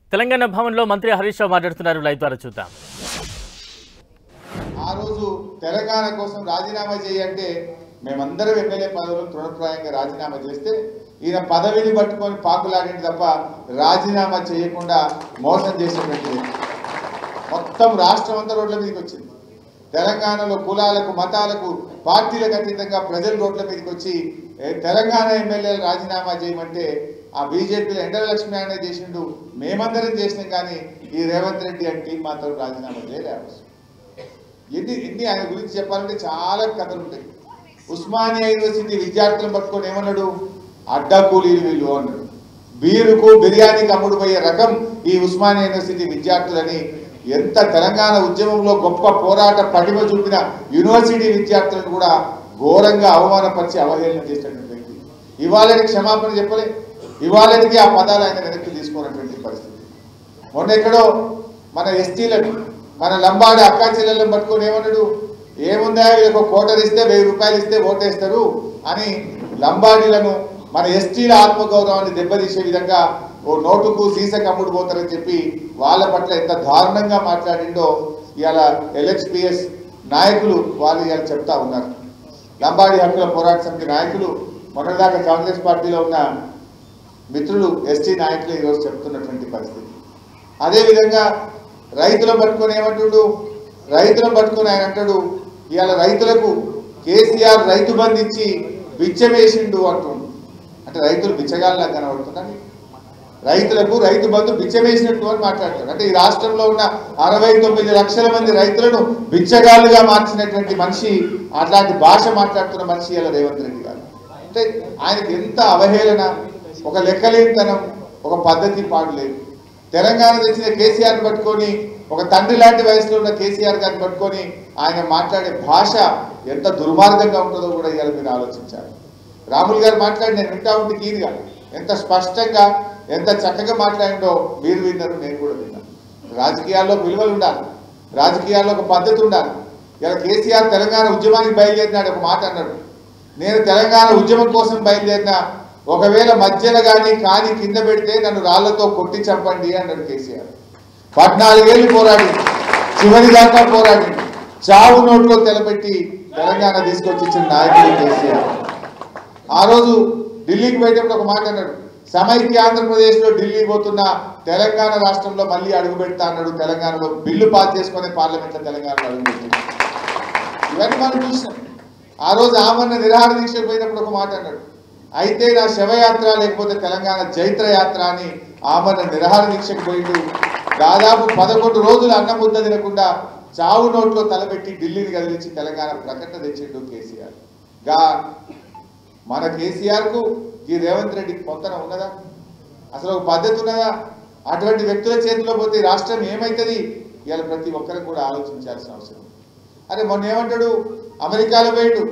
తెలంగాణ భవన్లో మంత్రి హరీష్ రావు మాట్లాడుతున్నారు. లైవ్ ద్వారా చూద్దాం. ఆ రోజు తెలంగాణ కోసం రాజీనామా చేయంటే మేమందరం ఎమ్మెల్యే పదవులు తృణప్రాయంగా రాజీనామా చేస్తే ఈయన పదవిని పట్టుకొని పాకులాడింది తప్ప రాజీనామా చేయకుండా మోసం చేసేటువంటి మొత్తం రాష్ట్రం అంతా రోడ్ల మీదకి వచ్చింది. తెలంగాణలో కులాలకు మతాలకు పార్టీలకు అతీతంగా ప్రజలు రోడ్ల మీదకి వచ్చి తెలంగాణ ఎమ్మెల్యేలు రాజీనామా చేయమంటే ఆ బీజేపీలో ఎండల లక్ష్మి ఆయన చేసిండు, మేమందరం చేసినాం. కానీ ఈ రేవంత్ రెడ్డి అంటే టీం మాత్రం రాజీనామా చేయలేదు. ఎన్ని ఆయన గురించి చెప్పాలంటే చాలా కథలు ఉంటాయి. ఉస్మానియా యూనివర్సిటీ విద్యార్థులను పట్టుకొని ఏమన్నాడు, అడ్డా కూలీలు వీళ్ళు అన్నాడు. బీరుకు బిర్యానీకి అమ్ముడు పోయే రకం ఈ ఉస్మానియా యూనివర్సిటీ విద్యార్థులని ఎంత తెలంగాణ ఉద్యమంలో గొప్ప పోరాట పటిమ చూపిన యూనివర్సిటీ విద్యార్థులను కూడా ఘోరంగా అవమానపరిచి అవహేళన చేసినటువంటి వ్యక్తి. ఇవాళకి క్షమాపణ చెప్పలే, ఇవాళకి ఆ పదాలు ఆయన వెనక్కి తీసుకున్నటువంటి పరిస్థితి. మొన్న ఎక్కడో మన ఎస్టీలను మన లంబాడి అక్కా చెల్లెలను పట్టుకొని ఏమన్నాడు, ఏముందా వీళ్ళకు కోటర్ ఇస్తే 1000 రూపాయలు ఇస్తే ఓటేస్తారు అని లంబాడీలను మన ఎస్టీల ఆత్మగౌరవాన్ని దెబ్బతీసే విధంగా ఓ నోటుకు సీసకు అమ్ముడు పోతారని చెప్పి వాళ్ళ పట్ల ఎంత దారుణంగా మాట్లాడిండో ఇవాళ ఎల్ఎక్స్పిఎస్ నాయకులు వాళ్ళు ఇవాళ చెప్తా ఉన్నారు. లంబాడి హక్కుల పోరాట సమితి నాయకులు, మొన్నటిదాకా కాంగ్రెస్ పార్టీలో ఉన్న మిత్రులు ఎస్టీ నాయకులు ఈరోజు చెప్తున్నటువంటి పరిస్థితి. అదేవిధంగా రైతులను పట్టుకొని ఏమంటుడు, రైతులను పట్టుకొని ఆయన అంటాడు, ఇవాళ రైతులకు కేసీఆర్ రైతు బంధు ఇచ్చి బిచ్చమేసిండు అంటుండు. అంటే రైతులు బిచ్చగాళ్ళ కనబడుతుందండి. రైతులకు రైతు బంధు బిచ్చమేసినట్టు అని మాట్లాడతాడు. అంటే ఈ రాష్ట్రంలో ఉన్న 69 లక్షల మంది రైతులను బిచ్చగాళ్ళుగా మార్చినటువంటి మనిషి, అట్లాంటి భాష మాట్లాడుతున్న మనిషి ఇలా రేవంత్ రెడ్డి గారు. అంటే ఆయనకి ఎంత అవహేళన, ఒక లెక్కలేనితనం, ఒక పద్ధతి పాడు లేదు. తెలంగాణ తెచ్చిన కేసీఆర్ పట్టుకొని, ఒక తండ్రి లాంటి వయసులో ఉన్న కేసీఆర్ గారిని పట్టుకొని ఆయన మాట్లాడే భాష ఎంత దుర్మార్గంగా ఉంటుందో కూడా ఇవాళ మీరు ఆలోచించాలి. రాములు గారు మాట్లాడి నేను వింటా ఉంటే తీరుగా ఎంత స్పష్టంగా ఎంత చక్కగా మాట్లాడిండో మీరు విన్నారు, నేను కూడా విన్నాను. రాజకీయాల్లో విలువలు ఉండాలి, రాజకీయాల్లో ఒక పద్ధతి ఉండాలి. ఇలా కేసీఆర్ తెలంగాణ ఉద్యమానికి బయలుదేరినాడు, ఒక మాట అన్నాడు, నేను తెలంగాణ ఉద్యమం కోసం బయలుదేరిన, ఒకవేళ మధ్యలో కానీ కింద పెడితే నన్ను రాళ్లతో కొట్టి చంపండి అన్నాడు కేసీఆర్. 14 ఏళ్ళు పోరాడి చివరి దాకా పోరాడి చావు నోట్లో తెలపెట్టి తెలంగాణ తీసుకొచ్చి ఇచ్చిన నాయకుడు కేసీఆర్. ఆ రోజు ఢిల్లీకి పోయేటప్పుడు ఒక మాట అన్నాడు, సమైక్య ఆంధ్రప్రదేశ్లో ఢిల్లీ పోతున్న తెలంగాణ రాష్ట్రంలో మళ్ళీ అడుగు పెడతా అన్నాడు. తెలంగాణలో బిల్లు పాస్ చేసుకునే పార్లమెంట్లో తెలంగాణలో అడుగు పెట్టింది. ఇవన్నీ మనం చూసినాం. ఆ రోజు ఆమరణ నిరాహార దీక్ష పోయినప్పుడు ఒక మాట అన్నాడు, అయితే నా శవయాత్ర లేకపోతే తెలంగాణ జైత్ర యాత్ర అని ఆమరణ నిరాహార దీక్షకు పోయిండు. దాదాపు 11 రోజులు అన్నం ముద్ద తినకుండా చావు నోట్లో తలపెట్టి ఢిల్లీని కదిలించి తెలంగాణ ప్రకటన తెచ్చిండు కేసీఆర్. మన కేసీఆర్కు ఈ రేవంత్ రెడ్డికి పొంతన ఉన్నదా? అసలు ఒక పద్ధతి ఉన్నదా? అటువంటి వ్యక్తుల చేతిలో పోతే రాష్ట్రం ఏమవుతుంది? ఇవాళ ప్రతి ఒక్కరికి కూడా ఆలోచించాల్సిన అవసరం. అరే మొన్న ఏమంటాడు, అమెరికాలో పోయి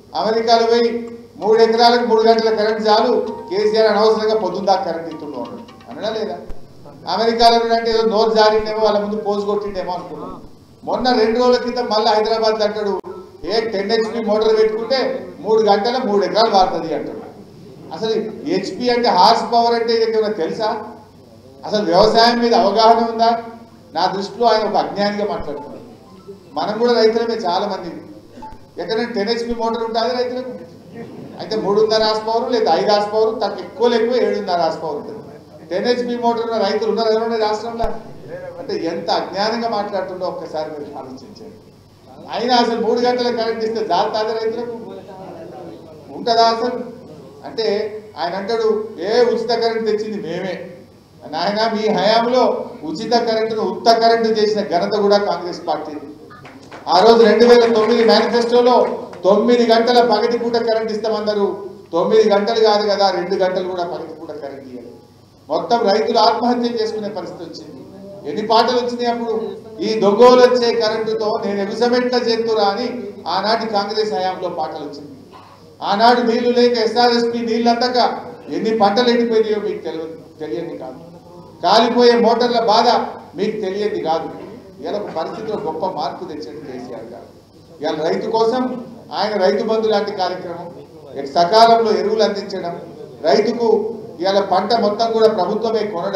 3 ఎకరాలకు 3 గంటల కరెంట్ చాలు, కేసీఆర్ అనవసరంగా పొద్దుందాకా కరెంట్ ఇస్తుండో అన్నాడు. అనడా లేదా? అమెరికాలో అంటే ఏదో నోరు జారిండేమో, వాళ్ళ ముందు పోజు కొట్టిండేమో అనుకున్నాం. మొన్న 2 రోజుల క్రితం మళ్ళీ హైదరాబాద్ అంటాడు, 10 HP మోటార్ పెట్టుకుంటే 3 గంటల 3 ఎకరాలు వాడుతుంది అంటాడు. అసలు HP అంటే హార్స్ పవర్ అంటే ఏమైనా తెలుసా? అసలు వ్యవసాయం మీద అవగాహన ఉందా? నా దృష్టిలో ఆయన ఒక అజ్ఞానిగా మాట్లాడుతున్నాడు. మనం కూడా రైతులమే చాలా మంది. ఎక్కడైనా 10 HP మోటార్ ఉంటుంది రైతులకు, అయితే 3.5 హార్స్ పవర్ లేదా 5 హార్స్ పవర్, తక్కువ ఎక్కువ 7.5 హార్స్ పవర్ ఉంటుంది. 10 HP మోటార్ ఉన్న రైతులు ఉన్నారు ఎవరైనా రాష్ట్రంలో? అంటే ఎంత అజ్ఞానంగా మాట్లాడుతుండో ఒక్కసారి మీరు ఆలోచించండి. అయినా అసలు 3 గంటల కరెంట్ ఇస్తే జాగ్రత్త రైతులకు ఉంటుందా అసలు? అంటే ఆయన అంటాడు, ఉచిత కరెంట్ తెచ్చింది మేమే. నాయన మీ హయాంలో ఉచిత కరెంటును ఉత్త కరెంటు చేసిన ఘనత కూడా కాంగ్రెస్ పార్టీ. ఆ రోజు 2009 మేనిఫెస్టోలో 9 గంటల పగటిపూట కరెంట్ ఇస్తామన్నారు. 9 గంటలు కాదు కదా, 2 గంటలు కూడా పగటిపూట కరెంట్ ఇవ్వాలి. మొత్తం రైతులు ఆత్మహత్య చేసుకునే పరిస్థితి వచ్చింది. ఎన్ని పాటలు వచ్చినాయి అప్పుడు, ఈ దొంగోలు వచ్చే కరెంటుతో నేను ఎగుసమెట్ల చేతురా అని ఆనాటి కాంగ్రెస్ హయాంలో పాటలు వచ్చింది. ఆనాడు నీళ్లు లేక SRSP నీళ్ళు అందక ఎన్ని పంటలు ఎండిపోయినాయో మీకు తెలియదు కాదు. కాలిపోయే మోటార్ల బాధ మీకు తెలియదు కాదు. ఇలా ఒక పరిస్థితిలో గొప్ప మార్పు తెచ్చాడు కేసీఆర్ గారు. ఇవాళ రైతు కోసం ఆయన రైతు బంధు లాంటి కార్యక్రమం, సకాలంలో ఎరువులు అందించడం, రైతుకు ఇవాళ పంట మొత్తం కూడా ప్రభుత్వమే కొనడం,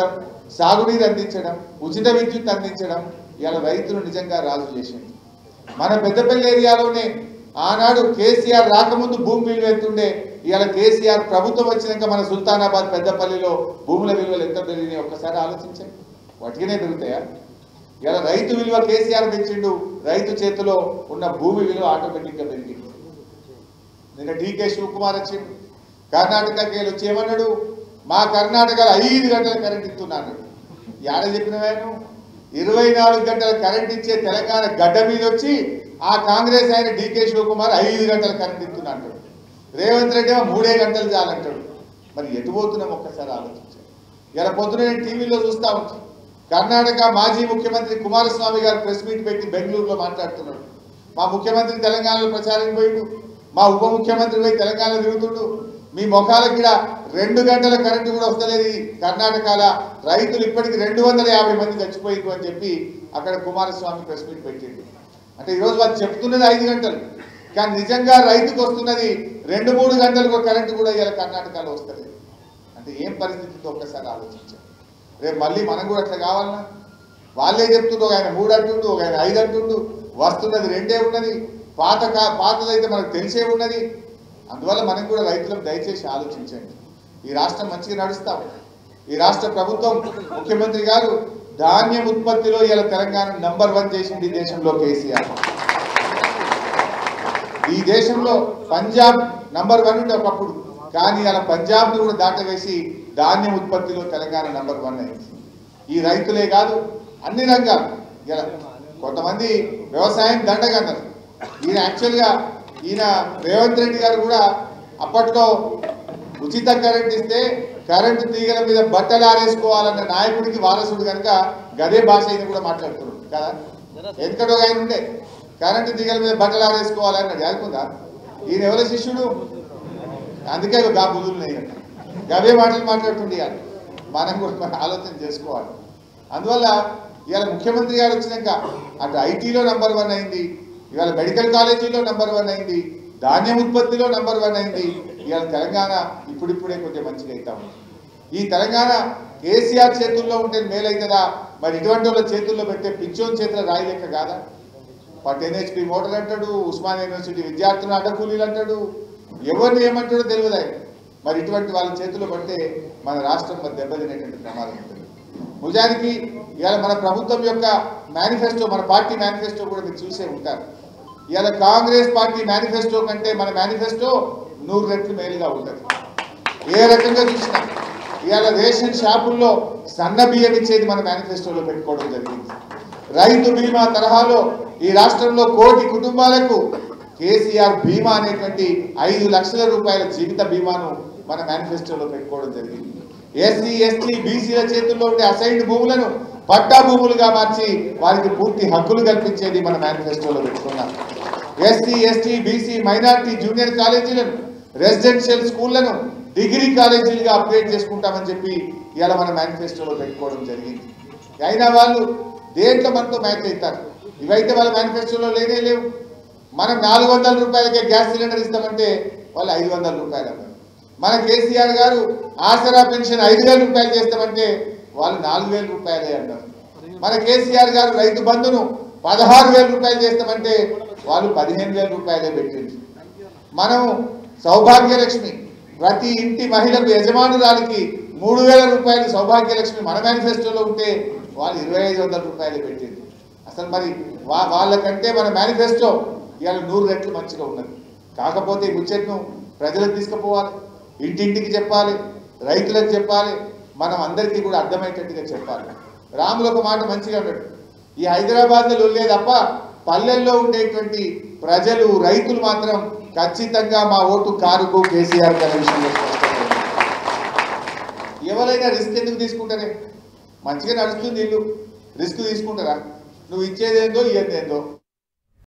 సాగునీరు అందించడం, ఉచిత విద్యుత్ అందించడం ఇవాళ రైతులు నిజంగా రాజు చేసింది. మన పెద్దపల్లి ఏరియాలోనే ఆనాడు కేసీఆర్ రాకముందు భూమి విలువ ఎత్తుండే, ఇవాళ కేసీఆర్ ప్రభుత్వం వచ్చినాక మన సుల్తానాబాద్ పెద్దపల్లిలో భూముల విలువలు ఎంత పెరిగినాయి ఒక్కసారి ఆలోచించండి. వాటికినే పెరుగుతాయా? ఇలా రైతు విలువ కేసీఆర్ పెంచిండు, రైతు చేతిలో ఉన్న భూమి విలువ ఆటోమేటిక్గా పెరిగింది. నిన్న డీకే శివకుమార్ వచ్చిండు, కర్ణాటకకి వచ్చి ఏమన్నాడు, మా కర్ణాటకలో 5 గంటల కరెంట్ ఇస్తున్నాను. యాడ చెప్పినవాను? 24 గంటల కరెంట్ ఇచ్చే తెలంగాణ గడ్డ మీద వచ్చి ఆ కాంగ్రెస్ ఆయన డీకే శివకుమార్ 5 గంటల కరెంట్ ఇస్తున్నాడు. రేవంత్ రెడ్డి ఏమో 3 గంటలు చాలంటాడు. మరి ఎటు పోతున్నాం ఒక్కసారి ఆలోచించారు. ఇలా పొద్దున నేను టీవీలో చూస్తా ఉంటాను, కర్ణాటక మాజీ ముఖ్యమంత్రి కుమారస్వామి గారు ప్రెస్ మీట్ పెట్టి బెంగళూరులో మాట్లాడుతున్నాడు. మా ముఖ్యమంత్రి తెలంగాణలో ప్రచారం పోయిండు, మా ఉప ముఖ్యమంత్రి పోయి తెలంగాణలో తిరుగుతుండు, మీ ముఖాలకి 2 గంటల కరెంటు కూడా వస్తలేదు. కర్ణాటకలో రైతులు ఇప్పటికి 250 మంది చచ్చిపోయింది అని చెప్పి అక్కడ కుమారస్వామి ప్రెస్ మీట్ పెట్టిండు. అంటే ఈరోజు వాళ్ళు చెప్తున్నది 5 గంటలు, కానీ నిజంగా రైతుకు వస్తున్నది 2-3 గంటలకు కరెంటు కూడా ఇలా కర్ణాటకలో వస్తలేదు. అంటే ఏం పరిస్థితితో ఒక్కసారి ఆలోచించారు. రేపు మళ్ళీ మనం కూడా అట్లా కావాలన్నా? వాళ్ళే చెప్తుండ్రు, ఒక ఆయన 3 అంటుండు, ఒక ఆయన 5 అంటుండు, వస్తున్నది 2 ఉన్నది, పాతదైతే మనకు తెలిసే ఉన్నది. అందువల్ల మనం కూడా రైతులకు దయచేసి ఆలోచించండి. ఈ రాష్ట్రం మంచిగా నడుస్తాం. ఈ రాష్ట్ర ప్రభుత్వం ముఖ్యమంత్రి గారు ధాన్యం ఉత్పత్తిలో ఇలా తెలంగాణ నంబర్ 1 చేసింది దేశంలో కేసీఆర్. ఈ దేశంలో పంజాబ్ నంబర్ 1 ఉండే ఒకప్పుడు, కానీ అలా పంజాబ్ని కూడా దాటవేసి ధాన్యం ఉత్పత్తిలో తెలంగాణ నంబర్ 1 అయింది. ఈ రైతులే కాదు, అన్ని రంగాలు. ఇలా కొంతమంది వ్యవసాయం దండగన్నారు. ఈయన యాక్చువల్గా రేవంత్ రెడ్డి గారు కూడా అప్పట్లో ఉచిత కరెంట్ ఇస్తే కరెంటు తీగల మీద బట్టలు ఆరేసుకోవాలన్న నాయకుడికి వారసుడు కనుక గదే భాష అయిన కూడా మాట్లాడుతున్నాడు కదా. ఎందుకంటే ఆయన ఉండే కరెంటు తీగల మీద బట్టలు ఆరేసుకోవాలన్న జారుకుందా? ఈయన ఎవరి శిష్యుడు? అందుకే గా బుద్ధులు గవే మాటలు మాట్లాడుతుండే. మనం కూడా ఆలోచన చేసుకోవాలి. అందువల్ల ఇవాళ ముఖ్యమంత్రి గారు వచ్చినాక అటు ఐటీలో నంబర్ 1 అయింది, ఇవాళ మెడికల్ కాలేజీలో నంబర్ 1 అయింది, ధాన్యం ఉత్పత్తిలో నంబర్ 1 అయింది. ఇవాళ తెలంగాణ ఇప్పుడిప్పుడే కొంచెం మంచిగా అవుతాం. ఈ తెలంగాణ కేసీఆర్ చేతుల్లో ఉంటే మేలైతుందా? మరి ఇటువంటి వాళ్ళ చేతుల్లో పెడితే పిచ్చోన్ చేతుల రాయి లెక్క కాదా? NHP మోటార్ అంటాడు, ఉస్మాన్ యూనివర్సిటీ విద్యార్థులు అడ్డకూలీలు అంటాడు, ఎవరిని ఏమంటాడో తెలియదు ఆయన. మరి ఇటువంటి వాళ్ళ చేతుల్లో పడితే మన రాష్ట్రం మరి దెబ్బతినేటువంటి ప్రమాదం ఉంటుంది. నిజానికి ఇవాళ మన ప్రభుత్వం యొక్క మేనిఫెస్టో, మన పార్టీ మేనిఫెస్టో కూడా మీరు చూసే ఉంటారు. ఇవాళ కాంగ్రెస్ పార్టీ మేనిఫెస్టో కంటే మన మేనిఫెస్టో 100 రెట్లు మేలుగా ఉంటుంది. ఏ రకంగా చూసినా ఇవాళ రేషన్ షాపుల్లో సన్న బియ్యం ఇచ్చేది మన మేనిఫెస్టోలో పెట్టుకోవడం జరిగింది. రైతు బీమా తరహాలో ఈ రాష్ట్రంలో 1 కోటి కుటుంబాలకు కేసీఆర్ బీమా అనేటువంటి 5 లక్షల రూపాయల జీవిత బీమాను మన మేనిఫెస్టోలో పెట్టుకోవడం జరిగింది. ఎస్సీ ఎస్టీ బీసీల చేతుల్లో ఉండే అసైన్డ్ భూములను పట్టా భూములుగా మార్చి వారికి పూర్తి హక్కులు కల్పించేది మన మేనిఫెస్టోలో పెట్టుకున్నాం. SC ST BC minority junior కాలేజీలను, రెసిడెన్షియల్ స్కూళ్లను డిగ్రీ కాలేజీలుగా అప్గ్రేడ్ చేసుకుంటామని చెప్పి ఇవాళ మన మేనిఫెస్టోలో పెట్టుకోవడం జరిగింది. అయినా వాళ్ళు దేంట్లో మనతో మ్యాచ్ అవుతారు. ఇవైతే వాళ్ళ మేనిఫెస్టోలో లేనే లేవు. మనం 400 రూపాయలకే గ్యాస్ సిలిండర్ ఇస్తామంటే వాళ్ళు 500 రూపాయలు అన్నారు. మన కేసీఆర్ గారు ఆసరా పెన్షన్ 5,000 రూపాయలు చేస్తామంటే వాళ్ళు 4,000 రూపాయలే అన్నారు. మన కేసీఆర్ గారు రైతు బంధును 16,000 రూపాయలు చేస్తామంటే వాళ్ళు 15,000 రూపాయలే పెట్టింది. మనం సౌభాగ్యలక్ష్మి ప్రతి ఇంటి మహిళకు యజమానురాలికి 3,000 రూపాయలు సౌభాగ్యలక్ష్మి మన మేనిఫెస్టోలో ఉంటే వాళ్ళు 2,500 రూపాయలు పెట్టింది. అసలు మరి వాళ్ళకంటే మన మేనిఫెస్టో ఇవాళ 100 రెట్లు మంచిగా ఉన్నది. కాకపోతే ఈ ముచ్చట్ను ప్రజలకు తీసుకుపోవాలి, ఇంటింటికి చెప్పాలి, రైతులకు చెప్పాలి, మనం అందరికీ కూడా అర్థమయ్యేటట్టుగా చెప్పాలి. రాములు ఒక మాట మంచిగా అన్నాడు, ఈ హైదరాబాద్లో లొల్లే తప్ప పల్లెల్లో ఉండేటువంటి ప్రజలు రైతులు మాత్రం ఖచ్చితంగా మా ఓటు కారుకు కేసీఆర్ అనే విషయంలో ఎవరైనా రిస్క్ ఎందుకు తీసుకుంటారే? మంచిగా నడుస్తుంది ఇల్లు, రిస్క్ తీసుకుంటారా? నువ్వు ఇచ్చేదేందో ఇయ్యేదేందో